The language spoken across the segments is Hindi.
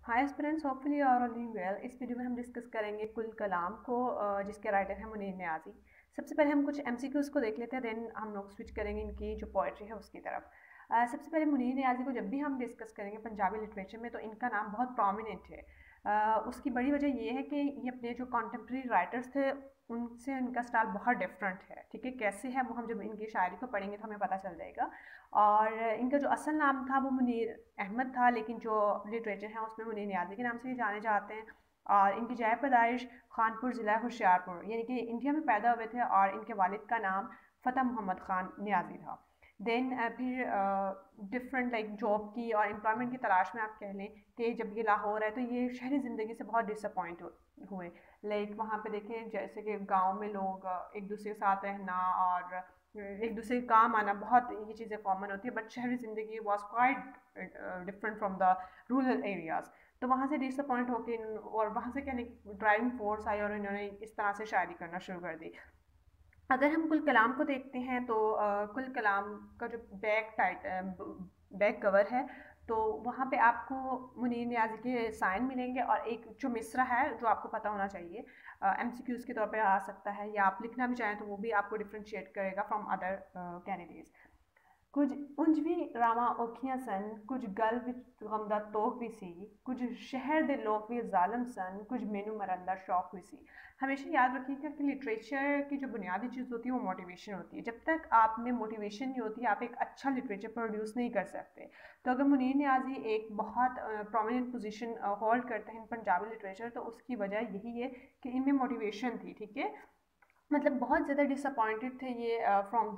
Hi aspirants, hopefully you are all doing well. इस वीडियो में हम डिस्कस करेंगे कुल कलाम को, जिसके राइटर हैं मुनीर नियाज़ी। सबसे पहले हम कुछ एमसीक्यूज़ को देख लेते हैं, देन हम लोग स्विच करेंगे इनकी जो पोइट्री है उसकी तरफ। सबसे पहले मुनीर नियाज़ी को जब भी हम डिस्कस करेंगे पंजाबी लिटरेचर में तो इनका नाम बहुत प्रोमिनेंट है। उसकी बड़ी वजह ये है कि ये अपने जो कॉन्टेम्प्रेरी राइटर्स थे उनसे इनका स्टाइल बहुत डिफरेंट है। ठीक है, कैसे है वो हम जब इनकी शायरी को पढ़ेंगे तो हमें पता चल जाएगा। और इनका जो असल नाम था वो मुनीर अहमद था, लेकिन जो लिटरेचर है उसमें मुनीर नियाज़ी के नाम से ही जाने जाते हैं। और इनकी जाए पैदाइश खानपुर ज़िला होशियारपुर यानी कि इंडिया में पैदा हुए थे, और इनके वालिद का नाम फ़तेह मोहम्मद ख़ान नियाज़ी था। देन फिर डिफरेंट लाइक जॉब की और एम्प्लॉयमेंट की तलाश में आप कह लें कि जब ये लाहौर है तो ये शहरी ज़िंदगी से बहुत डिसअपॉइंट हुए। लाइक वहाँ पे देखें जैसे कि गांव में लोग एक दूसरे के साथ रहना और एक दूसरे के काम आना, बहुत ये चीज़ें कॉमन होती है। बट शहरी ज़िंदगी was quite different from the rural areas. तो वहाँ से डिसअपॉइंट होके और वहाँ से कहने ड्राइविंग फोर्स आई और इन्होंने इस तरह से शायरी करना शुरू कर दी। अगर हम कुल कलाम को देखते हैं तो कुल कलाम का जो बैक कवर है तो वहाँ पे आपको मुनीर नियाज़ी के साइन मिलेंगे, और एक जो मिसरा है जो आपको पता होना चाहिए, एमसीक्यूज़ के तौर पे आ सकता है, या आप लिखना भी चाहें तो वो भी आपको डिफ्रेंशिएट करेगा फ्रॉम अदर कैंडिडेट्स। कुछ ਉਂਝ ਵੀ ਰਾਵਾਂ ਔਖੀਆਂ ਸਨ, ਕੁਝ ਗਲ ਵਿੱਚ ਗਮ ਦਾ ਤੋਖ ਵੀ ਸੀ, कुछ शहर दे लोग भी ਜ਼ਾਲਮ सन, कुछ मैनू मरन दा शौक भी सी। हमेशा याद रखिएगा कि लिटरेचर की जो बुनियादी चीज़ होती है वो मोटिवेशन होती है। जब तक आप में मोटिवेशन नहीं होती आप एक अच्छा लिटरेचर प्रोड्यूस नहीं कर सकते। तो अगर मुनीर नियाज़ी एक बहुत प्रोमिनेंट पोजीशन होल्ड करते हैं पंजाबी लिटरेचर, तो उसकी वजह यही है कि इनमें मोटिवेशन थी। ठीक है, मतलब बहुत ज़्यादा डिसअपॉइंटेड थे ये फ्रॉम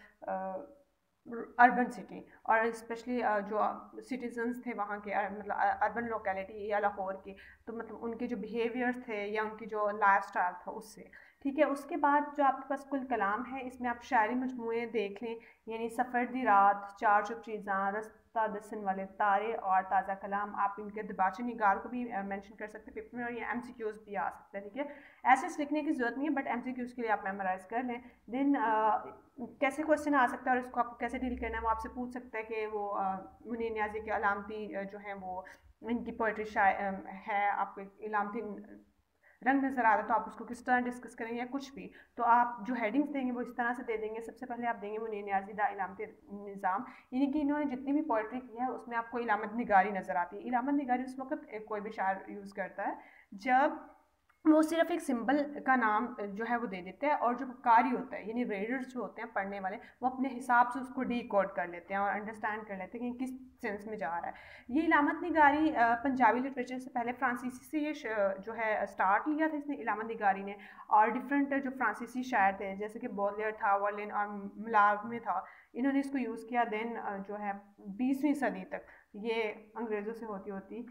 द अर्बन सिटी, और स्पेशली जो सिटीजन्स थे वहाँ के, मतलब अर्बन लोकेलिटी या लाहौर के, तो मतलब उनके जो बिहेवियर थे या उनकी जो लाइफ स्टाइल था उससे। ठीक है, उसके बाद जो आपके पास कुल कलाम है इसमें आप शायरी मजमूए देख लें, यानी सफ़र दी रात, चार चुप चीज़ां, रास्ता दसन वाले तारे और ताज़ा कलाम। आप इनके दबाचे निगार को भी मेंशन कर सकते हैं पेपर में, और ये एमसीक्यूज़ भी आ सकता है। ठीक है, ऐसे लिखने की ज़रूरत नहीं है, बट एमसीक्यूज़ के लिए आप मेमोराइज कर लें। देन कैसे क्वेश्चन आ सकता है और इसको आपको कैसे डील करना है, वो आपसे पूछ सकता है कि वो मुनीर नियाज़ी के अलामती जो हैं वो इनकी पोइट्री है, आपको इलामती रंग नज़र आ रहा है तो आप उसको किस तरह डिस्कस करेंगे या कुछ भी। तो आप जो हेडिंग्स देंगे वो इस तरह से दे देंगे। सबसे पहले आप देंगे मुनीर नियाज़ी दा इलामती निज़ाम, यानी कि इन्होंने जितनी भी पोइट्री की है उसमें आपको इलामत निगारी नज़र आती है। इलामत निगारी उस वक्त कोई भी शायर यूज़ करता है जब वो सिर्फ एक सिंबल का नाम जो है वो दे देते हैं, और जो कारी होता है यानी रीडर्स जो होते हैं पढ़ने वाले, वो अपने हिसाब से उसको डी कोड कर लेते हैं और अंडरस्टैंड कर लेते हैं कि किस सेंस में जा रहा है। ये इलामत निगारी पंजाबी लिटरेचर से पहले फ्रांसीसी से ये जो है स्टार्ट लिया था इसने, इलामत निगारी ने। और डिफरेंट जो फ्रांसीसी शायर थे जैसे कि बॉलियर था, वर्लिन और मिलाव में था, इन्होंने इसको यूज़ किया। देन जो है 20वीं सदी तक ये अंग्रेज़ों से होती होती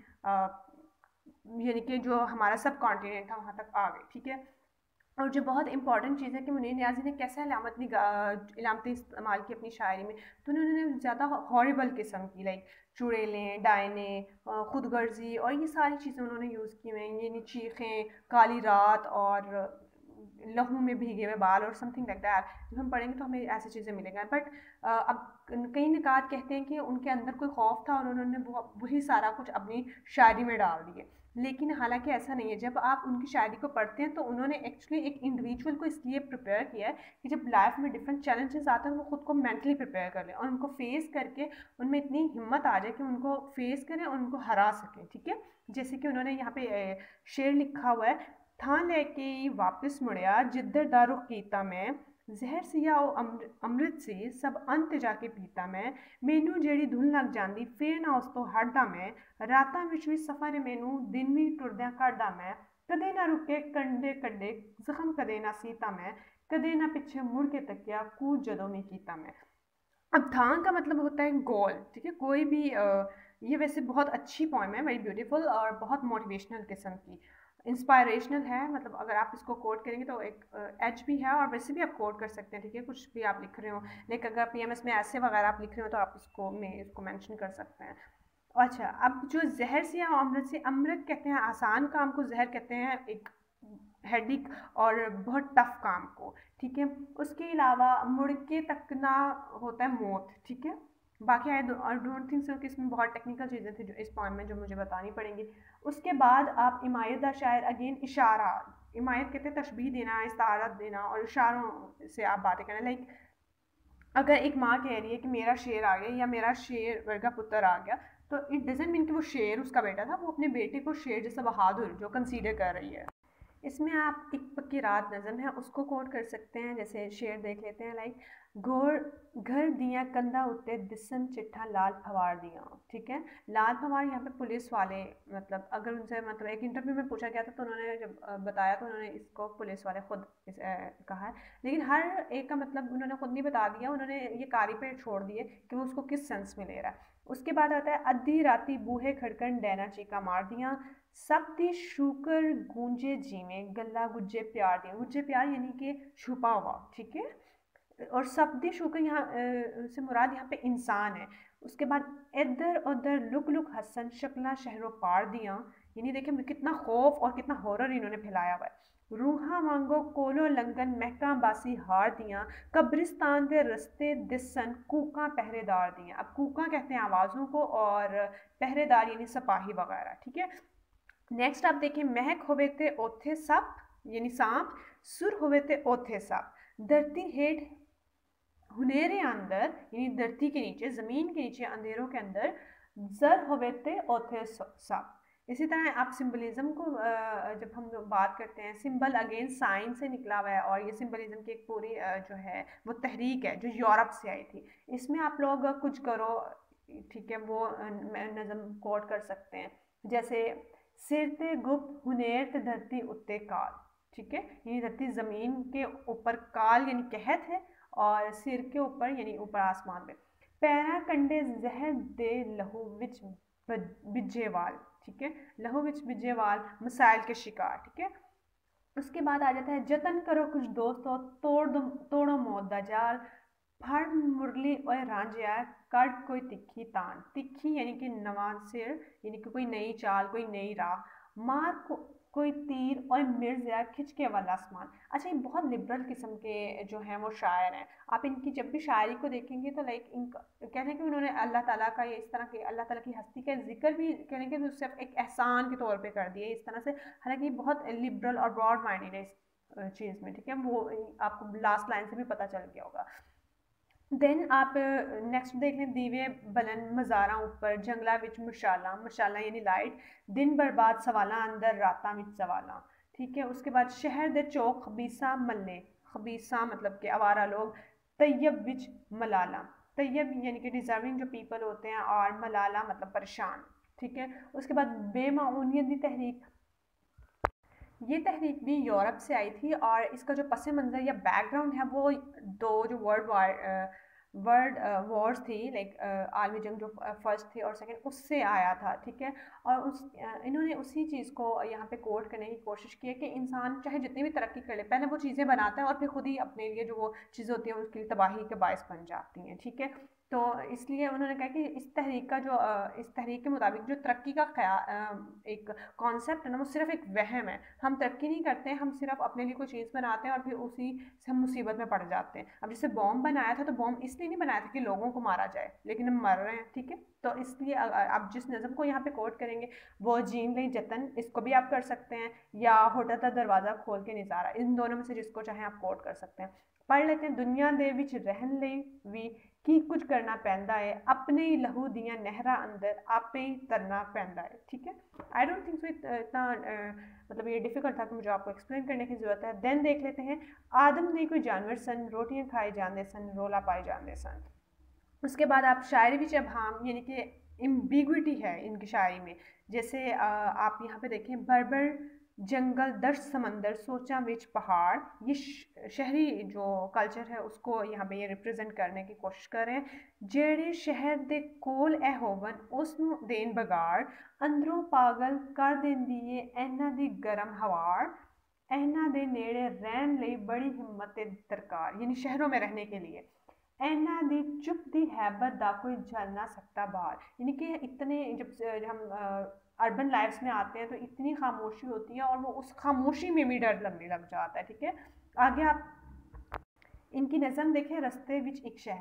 यानी कि जो हमारा सब कॉन्टिनेंट था वहाँ तक आ गई। ठीक है, और जो बहुत इंपॉर्टेंट चीज़ है कि मुनीर नियाज़ी ने कैसे इलामतें इस्तेमाल की अपनी शायरी में, तो उन्होंने ज़्यादा हॉरिबल किस्म की लाइक चुड़ैलें, डायने, खुदगर्जी और ये सारी चीज़ें उन्होंने यूज़ की हुई हैं, यानी चीखें, काली रात और लहू में भीगे हुए बाल और समथिंग लाइक दैट। जब हम पढ़ेंगे तो हमें ऐसी चीज़ें मिलेंगी। बट अब कई निकात कहते हैं कि उनके अंदर कोई खौफ था और उन्होंने वही सारा कुछ अपनी शायरी में डाल दिए, लेकिन हालांकि ऐसा नहीं है। जब आप उनकी शायरी को पढ़ते हैं तो उन्होंने एक्चुअली एक इंडिविजुअल को इसलिए प्रिपेयर किया है कि जब लाइफ में डिफरेंट चैलेंजेस आते हैं वो खुद को मेंटली प्रिपेयर कर लें और उनको फेस करके उनमें इतनी हिम्मत आ जाए कि उनको फेस करें और उनको हरा सकें। ठीक है, जैसे कि उन्होंने यहाँ पे शेर लिखा हुआ है, थां लेके वापस मुड़िया जिधर दा रुख कीता मैं, ਜ਼ਹਿਰ ਸਿਆ ਉਹ ਅੰਮ੍ਰਿਤ ਸੀ ਸਭ ਅੰਤ ਜਾ ਕੇ ਪੀਤਾ ਮੈਂ, ਮੈਨੂੰ ਜਿਹੜੀ ਧੁਨ ਲੱਗ ਜਾਂਦੀ ਫੇਰ ਨਾ ਉਸ ਤੋਂ ਹਟਦਾ ਮੈਂ, ਰਾਤਾਂ ਵਿੱਚ ਵੀ ਸਫ਼ਰ ਮੈਨੂੰ ਦਿਨ ਵੀ ਟੁਰਦਿਆਂ ਕੱਢਦਾ ਮੈਂ, ਕਦੇ ਨਾ ਰੁਕੇ ਕੰਡੇ ਕੱਢੇ ਜ਼ਖਮ ਕਦੇ ਨਾ ਸੀਤਾ मैं, कदे ना पीछे मुड़ के तकिया कूद जदों में कीता मैं। अब थां का मतलब होता है गोल। ठीक है, कोई भी ये वैसे बहुत अच्छी पोएम है, वेरी ब्यूटीफुल और बहुत मोटिवेशनल किस्म की, इंस्पायरेशनल है। मतलब अगर आप इसको कोट करेंगे तो एक एच भी है, और वैसे भी आप कोट कर सकते हैं। ठीक है, कुछ भी आप लिख रहे हो, लेकिन अगर पीएमएस में ऐसे वगैरह आप लिख रहे हो तो आप इसको मेंशन कर सकते हैं। अच्छा, अब जो जहर से या अमृत से, अमृत कहते हैं आसान काम को, जहर कहते हैं एक हेडिक और बहुत टफ काम को। ठीक है, उसके अलावा मुड़ के तकना होता है मौत। ठीक है, बाकी आई डोंट थिंक सो कि इसमें बहुत टेक्निकल चीज़ें थी जो इस पॉइंट में जो मुझे बतानी पड़ेंगी। उसके बाद आप इमायत दा शायर, अगेन इशारा, इमायत कहते हैं तशबीह देना, इस्तारत देना, और इशारों से आप बातें करना। लाइक अगर एक माँ कह रही है कि मेरा शेर आ गया या मेरा शेर वर्गा पुत्र आ गया, तो इट डजेंट मीन कि वो शेर उसका बेटा था, वो अपने बेटे को शेर जैसा बहादुर जो कंसीडर कर रही है। इसमें आप एक पक्की रात नज़म है उसको कोट कर सकते हैं। जैसे शेर देख लेते हैं, लाइक घोर घर दिया कंधा उत्ते दिसन चिट्ठा लाल फवार दिया। ठीक है, लाल फवार यहाँ पे पुलिस वाले, मतलब अगर उनसे, मतलब एक इंटरव्यू में पूछा गया था तो उन्होंने जब बताया तो उन्होंने इसको पुलिस वाले खुद कहा है, लेकिन हर एक का मतलब उन्होंने खुद नहीं बता दिया, उन्होंने ये कारी पे छोड़ दिए कि वो उसको किस सेंस में ले रहा है। उसके बाद आता है अद्धी राती बूहे खड़कन डैना चीका मार दिया, सब दी शुकर गूंजे जीवे गला गुज्जे प्यार दिया। गुज्जे प्यार यानी कि छुपा हुआ, ठीक है। और सब्दी शुक्र यहाँ से मुराद यहाँ पे इंसान है। उसके बाद इधर उधर लुक लुक हसन शक्ला शहरों पार दिया, यानी देखिए कितना खौफ और कितना हॉरर इन्होंने फैलाया हुआ है। रूहा मांगो कोलो लंगन महका बासी हार दिया, कब्रिस्तान दे रस्ते दिसन कूका पहरेदार दिया। अब कूका कहते हैं आवाज़ों को, और पहरेदार यानी सिपाही वगैरह, ठीक है। नेक्स्ट आप देखिए, महक होवे ते ओथे सप यानी सांप, सुर होवे ते ओथे सप, धरती हेठ हुनेरे अंदर यानी धरती के नीचे, ज़मीन के नीचे, अंधेरों के अंदर, जर होवे ते ओथे सप। इसी तरह आप सिंबलिज्म को जब हम लोग बात करते हैं, सिंबल अगेन साइन से निकला हुआ है, और ये सिंबलिज्म की एक पूरी जो है वो तहरीक है जो यूरोप से आई थी। इसमें आप लोग कुछ करो, ठीक है, वो नज़म कोट कर सकते हैं। जैसे सिर ते गुप्त हुनेर ते धरती उत्ते काल, ठीक है, यानी धरती ज़मीन के ऊपर, काल यानी कहत है, और सिर के ऊपर यानी ऊपर आसमान में। पैरा कंडे जहर दे लहू विच बिजेवाल, ठीक है, लहू विच बिजेवाल मसाइल के शिकार, ठीक है। उसके बाद आ जाता है जतन करो कुछ दोस्तों तोड़ो मौत दा जाल, फड़ मुरली और रांझिया कट कोई तिखी तान। तिखी यानी कि नवा सिर, यानी कि कोई नई चाल, कोई नई राह, मार को कोई तीर और मिर्ज़ा खिंच के वाला आसमान। अच्छा, ये बहुत लिबरल किस्म के जो हैं वो शायर हैं। आप इनकी जब भी शायरी को देखेंगे तो लाइक इनका कहते हैं कि उन्होंने अल्लाह ताला का, ये इस तरह के अल्लाह ताला की हस्ती का जिक्र भी कहने के उससे एक एहसान के तौर पे कर दिया इस तरह से। हालांकि बहुत लिबरल और ब्रॉड माइंडेड है इस चीज़ में, ठीक है, वो आपको लास्ट लाइन से भी पता चल गया होगा। देन आप नेक्स्ट देख लें, दीवे बलन मज़ारा ऊपर जंगला विच मशाला, मशाला यानी लाइट, दिन बर्बाद सवाला अंदर राता विच सवाला, ठीक है। उसके बाद शहर दे चौक खबीसा मल्ले, खबीसा मतलब कि आवारा लोग, तैयब विच मलाला, तैयब यानी कि डिजर्विंग जो पीपल होते हैं, और मलाला मतलब परेशान, ठीक है। उसके बाद बेमाऊनियत दी तहरीक, ये तहरीक भी यूरोप से आई थी, और इसका जो पस मंज़र या बैकग्राउंड है वो दो जो वर्ल्ड वॉर्स थी, लाइक आलमी जंग जो फर्स्ट थी और सेकंड, उससे आया था, ठीक है। और इन्होंने उसी चीज़ को यहाँ पे कोट करने की कोशिश की है कि इंसान चाहे जितनी भी तरक्की कर ले, पहले वो चीज़ें बनाता है और फिर खुद ही अपने लिए जो वो चीज़ें होती हैं उसके लिए तबाही के बायस बन जाती हैं, ठीक है। तो इसलिए उन्होंने कहा कि इस तहरीक का जो इस तहरीक के मुताबिक जो तरक्की का एक कॉन्सेप्ट है ना, वो सिर्फ एक वहम है। हम तरक्की नहीं करते हैं, हम सिर्फ अपने लिए कोई चीज़ बनाते हैं और फिर उसी से हम मुसीबत में पड़ जाते हैं। अब जैसे बॉम्ब बनाया था तो बॉम्ब इसलिए नहीं बनाया था कि लोगों को मारा जाए, लेकिन हम मर रहे हैं, ठीक है। तो इसलिए आप जिस नज़म को यहाँ पे कोट करेंगे वो जीन लई जतन, इसको भी आप कर सकते हैं, या होटा था दरवाज़ा खोल के नज़ारा, इन दोनों में से जिसको चाहें आप कोट कर सकते हैं। पढ़ लेते हैं, दुनिया दे विच रहन लई भी की कुछ करना पैंदा है, अपने ही लहू दियां नहरा अंदर आपे ही तरना पैंदा है, ठीक है। आई डोंट थिंक सो इतना मतलब ये डिफ़िकल्ट था कि मुझे आपको एक्सप्लेन करने की ज़रूरत है। देन देख लेते हैं, आदम नहीं कोई जानवर सन, रोटियां खाए जाते सन, रोला पाए जाते सन। उसके बाद आप शायरी भी जब हम यानी कि एम्बिग्विटी है इनकी शायरी में। जैसे आप यहाँ पे देखें, बर्बर जंगल दर्श समंदर सोचा विच पहाड़, ये शहरी जो कल्चर है उसको यहाँ पे ये रिप्रेजेंट करने की कोशिश कर रहे हैं। जेड़े शहर दे कोल ए होवन उसनू देन बगाड़, अंदरों पागल कर देंदी है इन्हां दी गरम हवाड़, इन्हां दे नेड़े रहन लई बड़ी हिम्मत दरकार, यानी शहरों में रहने के लिए इन्हां दी चुप दी हैबत दा कोई झल ना सकता बाहर, यानी कि इतने जब हम अर्बन लाइफ्स में आते हैं तो इतनी खामोशी होती है और वो उस खामोशी में भी डर लगने लग जाता है, ठीक है। आगे आप इनकी नज़म देखें, रस्ते विच एक शहर,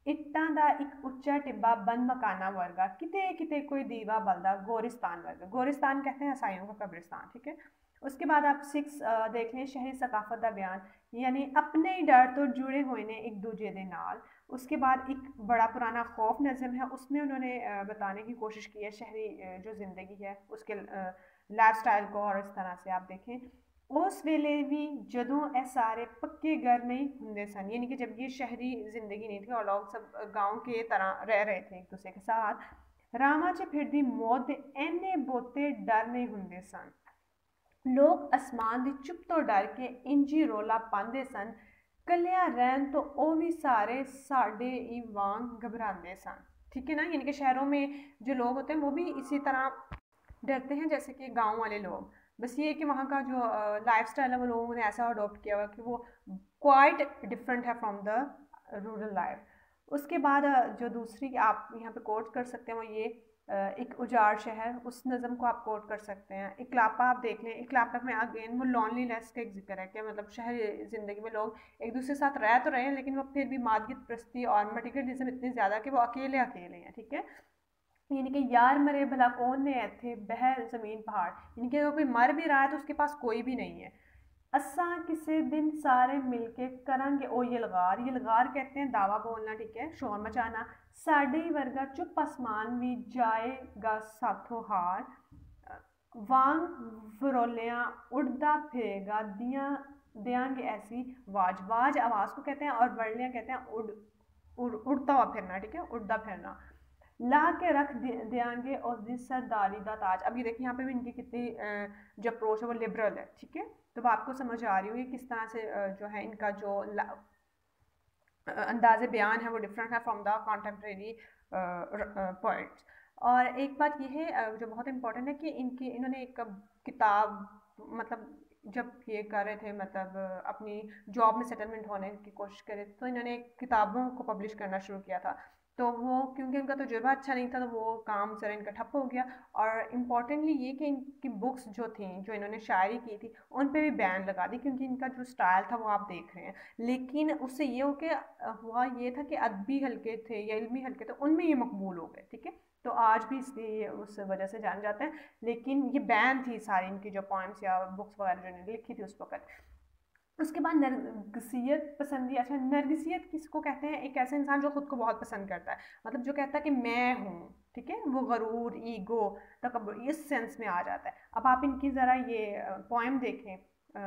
ਇੱਟਾਂ ਦਾ ਇੱਕ ਉੱਚਾ टिब्बा बंद मकाना वर्गा किते किते कोई दीवा बलदा गोरिस्तान वर्गा। गोरिस्तान कहते हैं ईसाइयों का कब्रिस्तान, ठीक है। उसके बाद आप 6 देख लें, शहरी सकाफत का बयान, यानी अपने ही डर तो जुड़े हुए ने एक दूजे दे नाल। उसके बाद एक बड़ा पुराना खौफ नज़म है, उसमें उन्होंने बताने की कोशिश की है शहरी जो ज़िंदगी है उसके लाइफ स्टाइल को। और इस तरह से आप देखें, उस वेले भी जदों ए सारे पक्के घर नहीं होंगे सन, यानी कि जब ये शहरी जिंदगी नहीं थी और लोग सब गांव के तरह रह रहे थे एक दूसरे के साथ, रामा च फिरदी मौत दे इन्ने बहुते डर नहीं होंगे सन। लोग आसमान दी चुप तो डर के इंजी रोला पांदे सन, कलिया रहन तो ओ भी सारे साडे ही वांग घबरांदे सन, ठीक है ना। यानी कि शहरों में जो लोग होते हैं वो भी इसी तरह डरते हैं जैसे कि गांव वाले लोग। बस ये है कि वहाँ का जो लाइफ स्टाइल है वो लोगों ने ऐसा अडोप्ट किया हुआ कि वो क्वाइट डिफरेंट है फ्रॉम द रूरल लाइफ। उसके बाद जो दूसरी आप यहाँ पे कोट कर सकते हैं वो ये एक उजाड़ शहर, उस नज़म को आप कोट कर सकते हैं। इकलापा आप देख लें, इकलापा में अगेन वो लॉनलीनेस का एक जिक्र है कि मतलब शहरी ज़िंदगी में लोग एक दूसरे के साथ रह तो रहे हैं लेकिन वो फिर भी मादियत प्रस्ती और मटीरियलिज्म इतनी ज़्यादा कि वो अकेले अकेले हैं, ठीक है। यानी कि यार मरे भला कौन ने थे बहर ज़मीन पहाड़, यानी कि अगर कोई मर भी रहा है तो उसके पास कोई भी नहीं है। असा किसी दिन सारे मिलके करांगे ओ यलगार, यलगार कहते हैं दावा बोलना, ठीक है, शोर मचाना। साडे वर्गा चुप आसमान भी जाएगा साथों हार, वांग फरोलियां उड़दा फिरेगा दिया देंगे ऐसी वाज। वाज आवाज़ को कहते हैं और वरलियां कहते हैं उड़ता हुआ फिरना, ठीक है, उड़दा फिरना। ला के रख देंगे और सरदारी दा ताज। अब ये देखिए यहाँ पे भी इनकी कितनी जो अप्रोच है वो लिबरल है, ठीक है। तो वो आपको समझ आ रही होगी किस तरह से जो है इनका जो अंदाज़े बयान है वो डिफरेंट है फ्रॉम द कॉन्टेम्प्रेरी पोइट्स। और एक बात ये है जो बहुत इंपॉर्टेंट है कि इन्होंने एक किताब मतलब जब ये कर रहे थे मतलब अपनी जॉब में सेटलमेंट होने की कोशिश करे तो इन्होंने किताबों को पब्लिश करना शुरू किया था। तो वो क्योंकि उनका तजुर्बा अच्छा नहीं था तो वो काम ज़रा इनका ठप्प हो गया। और इम्पॉर्टेंटली ये कि इनकी बुक्स जो थी जो इन्होंने शायरी की थी उन पे भी बैन लगा दी क्योंकि इनका जो स्टाइल था वो आप देख रहे हैं। लेकिन उससे ये हो के हुआ ये था कि अदबी हल्के थे या इल्मी हल्के थे उनमें ये मकबूल हो गए, ठीक है। तो आज भी इसलिए उस वजह से जान जाते हैं, लेकिन ये बैन थी सारी इनकी जो पोइम्स या बुक्स वगैरह जो इन्होंने लिखी थी उस वक्त। उसके बाद नरगिसियत पसंदी। अच्छा, नरगिसियत किसको कहते हैं? एक ऐसा इंसान जो खुद को बहुत पसंद करता है, मतलब जो कहता है कि मैं हूँ, ठीक है, वो गरूर, ईगो, तकब्बुर इस सेंस में आ जाता है। अब आप इनकी ज़रा ये पोएम देखें,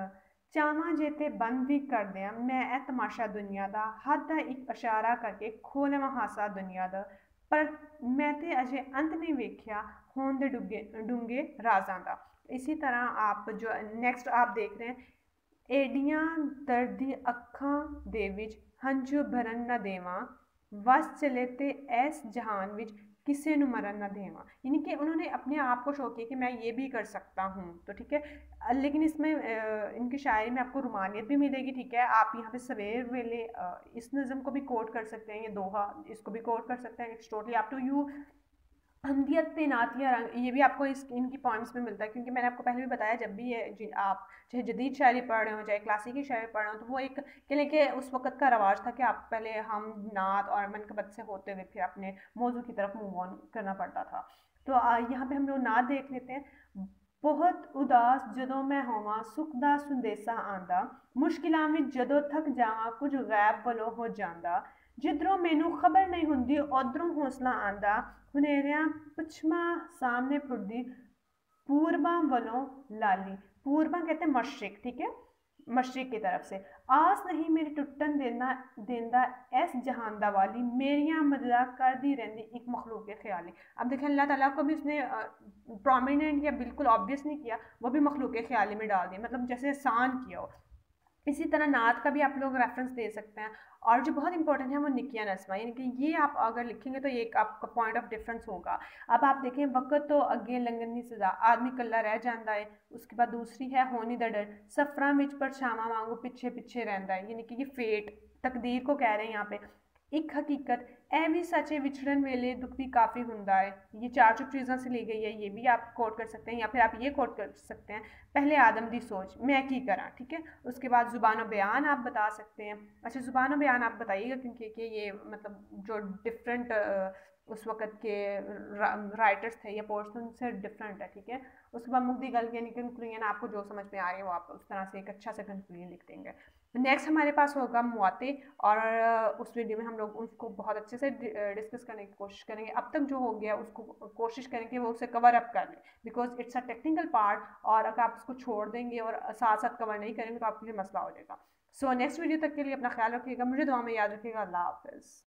चावा जेते बंद भी कर दें मैं ए तमाशा दुनिया दा, हद दा एक इशारा करके खोलवा हासा दुनिया दा, पर मैं ते अजे अंत नहीं वेख्या होन दे डूंगे राजां दा। इसी तरह आप जो नेक्स्ट आप देख रहे हैं, एडियां दर्दी अखां दे विच हंझू भरन न देवां, वस चले ते ऐस जहान विच किसी नू मरन न देवां। यानी कि उन्होंने अपने आप को शो किया कि मैं ये भी कर सकता हूँ, तो ठीक है। लेकिन इसमें इनकी शायरी में आपको रुमानियत भी मिलेगी, ठीक है। आप यहाँ पे सवेर वेले इस नज़म को भी कोट कर सकते हैं, ये दोहा इसको भी कोट कर सकते हैं। It's totally up to you. हमदियत पे नातिया रंग ये भी आपको इनकी पॉइंट्स में मिलता है क्योंकि मैंने आपको पहले भी बताया जब भी ये आप चाहे जदीद शायरी पढ़ रहे हो चाहे क्लासिकी शायरी पढ़ रहे हो तो वो एक कह लें कि उस वक़्त का रवाज था कि आप पहले हम नात और मनकबत से होते हुए फिर अपने मौजू की तरफ मूव ऑन करना पड़ता था। तो यहाँ पे हम लोग नात देख लेते हैं। बहुत उदास जदों मैं होवां सुख दा संदेसा आंदा, मुश्किलां विच जदों थक जावां कुछ गैब वलों हो जांदा, जिधरों मैनू खबर नहीं हुंदी उधरों हौसला आंदा, हुनेरियां पछमा सामने फुटदी पूर्वा वलों लाली। पूर्वा कहते हैं मशरिक, ठीक है, मशरिक की तरफ से। आस नहीं मेरी टुटन देना देंदा ऐस जहान दा वाली, मेरियां मददा कर दी रहंदी एक मखलूक ख्याली। अब देखें अल्लाह ताला को भी उसने प्रोमिनेंट या बिल्कुल ऑब्वियस नहीं किया, वो भी मखलूक ख्याली में डाल दिया, मतलब जैसे एहसान किया हो। इसी तरह नात का भी आप लोग रेफरेंस दे सकते हैं। और जो बहुत इंपॉर्टेंट है वो निकिया नस्मा, यानी कि ये आप अगर लिखेंगे तो ये एक आपका पॉइंट ऑफ डिफरेंस होगा। अब आप देखें, वक़्त तो अगे लंघन दी सज़ा, आदमी कल्ला रह जाता है। उसके बाद दूसरी है होनी दा डर, सफरां विच परछावां वांगू पिछे पिछे रहिंदा है, यानी कि ये फेट तकदीर को कह रहे हैं यहाँ पे। एक हकीकत ए भी सच है विछड़न वेले दुख भी काफ़ी हुंदा है। ये चार चुप चीज़ों से ली गई है, ये भी आप कोट कर सकते हैं, या फिर आप ये कोट कर सकते हैं, पहले आदम दी सोच मैं की करा, ठीक है। उसके बाद ज़ुबान बयान आप बता सकते हैं। अच्छा, ज़ुबान बयान आप बताइएगा, क्योंकि कि ये मतलब जो डिफरेंट उस वक़्त के राइटर्स थे या पोएट्स थे उनसे डिफरेंट है, ठीक है। उसके बाद मुक्ति गल यानी कंक्लूजन, आपको जो समझ में आ रही है वो आप उस तरह से एक अच्छा सा कंक्लूजन लिख देंगे। नेक्स्ट हमारे पास होगा मुआते, और उस वीडियो में हम लोग उसको बहुत अच्छे से डिस्कस करने की कोशिश करेंगे। अब तक जो हो गया उसको कोशिश करेंगे वो उसे कवर अप कर लें, because it's a technical part, और अगर आप उसको छोड़ देंगे और साथ साथ कवर नहीं करेंगे तो आपके लिए मसला हो जाएगा। सो नेक्स्ट वीडियो तक के लिए अपना ख्याल रखिएगा, मुझे दुआ में याद रखिएगा। अल्लाह हाफिज़।